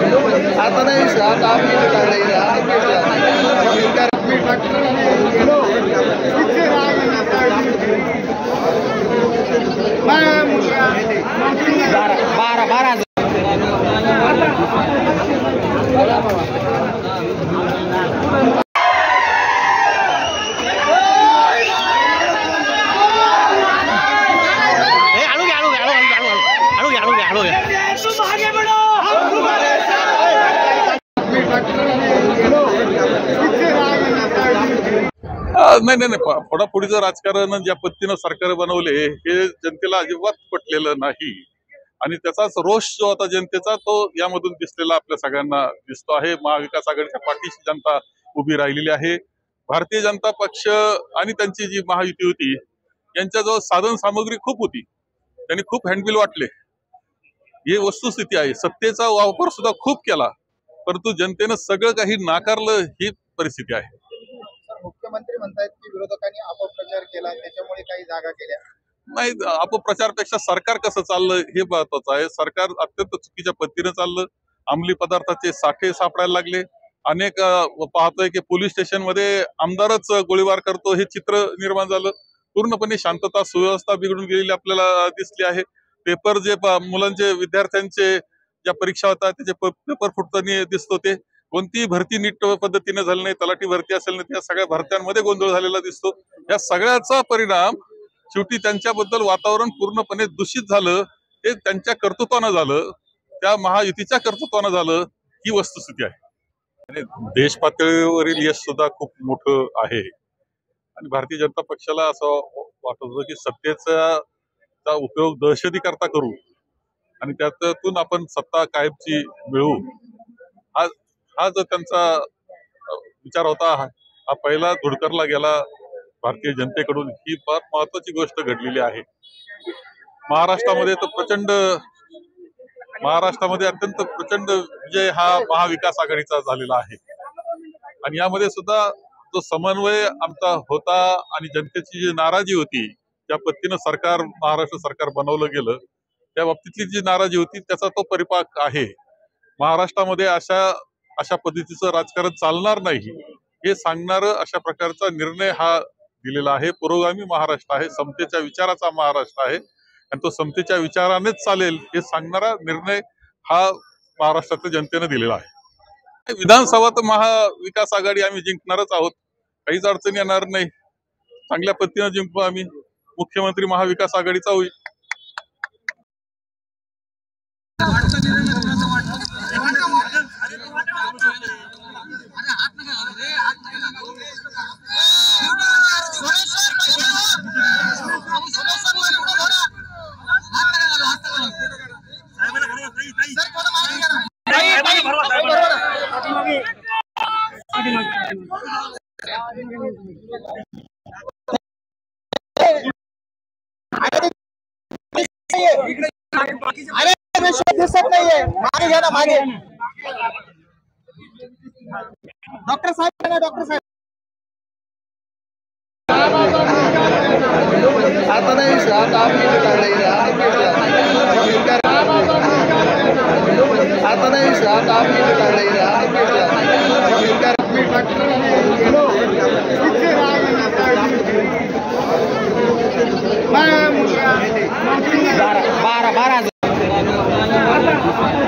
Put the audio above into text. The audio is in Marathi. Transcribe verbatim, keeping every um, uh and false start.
आता नाही आता आम्ही बारा बारा नाही नाही नाही फोडाफोडीचं राजकारण ज्या पद्धतीनं सरकार बनवले हे जनतेला अजिबात पटलेलं नाही आणि त्याचाच रोष जो आता जनतेचा तो यामधून दिसलेला आपल्या सगळ्यांना दिसतो आहे। महाविकास आघाडीच्या पाठीशी जनता उभी राहिलेली आहे। भारतीय जनता पक्ष आणि त्यांची जी महायुती होती यांच्याजवळ साधन सामग्री खूप होती, त्यांनी खूप हँडबिल वाटले, ही वस्तुस्थिती आहे। सत्तेचा वापर सुद्धा खूप केला परंतु जनतेनं सगळं काही नाकारलं ही परिस्थिती आहे। मुख्यमंत्री म्हणतात की विरोधकांनी अपप्रचार केला त्याच्यामुळे काही जागा केल्या नाही। अपप्रचारपेक्षा सरकार कसं चाललं हे महत्वाचं आहे। सरकार अत्यंत चुकीच्या पद्धतीने चाललं, अंमली पदार्थाचे साठे सापडायला लागले, अनेक पाहतोय की पोलीस स्टेशन मध्ये आमदारच गोळीबार करतो हे चित्र निर्माण झालं। पूर्णपणे शांतता सुव्यवस्था बिघडून गेलेली आपल्याला दिसली आहे। पेपर जे मुलांचे विद्यार्थ्यांचे ज्या परीक्षा होतात त्याचे पेपर फुटताना दिसतो, ते कोणतीही भरती नीट पद्धतीने झाली नाही, तलाठी भरती असेल ना त्या सगळ्या भरत्यांमध्ये गोंधळ झालेला दिसतो। या सगळ्याचा परिणाम शेवटी त्यांच्याबद्दल वातावरण पूर्णपणे दूषित झालं, हे त्यांच्या कर्तृत्वानं झालं, त्या महायुतीच्या कर्तृत्वानं झालं, ही वस्तुस्थिती आहे। आणि देश पातळीवरील यश सुद्धा खूप मोठं आहे आणि भारतीय जनता पक्षाला असं वाटत होतं की सत्तेचा उपयोग दहशती करता करू आणि त्यातून आपण सत्ता कायमची मिळवू, हा हा जो त्यांचा विचार होता हा पहिला धुडकरला गेला भारतीय जनतेकडून। ही फार महत्वाची गोष्ट घडलेली आहे। महाराष्ट्रामध्ये तर प्रचंड महाराष्ट्रामध्ये अत्यंत प्रचंड विजय हा महाविकास आघाडीचा झालेला आहे आणि यामध्ये सुद्धा जो समन्वय आमचा होता आणि जनतेची जी नाराजी होती, ज्या पद्धतीनं सरकार महाराष्ट्र सरकार बनवलं गेलं त्या बाबतीतली जी नाराजी होती त्याचा तो परिपाक आहे। महाराष्ट्रामध्ये अशा अशा पद्धतीचं राजकारण चालणार नाही हे सांगणारं अशा प्रकारचा निर्णय हा दिलेला आहे। पुरोगामी महाराष्ट्र आहे, समतेच्या विचाराचा महाराष्ट्र आहे आणि तो समतेच्या विचारानेच चालेल हे सांगणारा निर्णय हा महाराष्ट्रातल्या जनतेने दिलेला आहे। विधानसभा तर महाविकास आघाडी आम्ही जिंकणारच आहोत, काहीच अडचण येणार नाही, चांगल्या पद्धतीने जिंकू आम्ही। मुख्यमंत्री महाविकास आघाडीचा होईल। अरे दिसत नाहीये, मागे घ्या ना, मागे डॉक्टर साहेब ना, डॉक्टर साहेब आता नाही आता आम्ही आता नाही आता आम्ही बारा बारा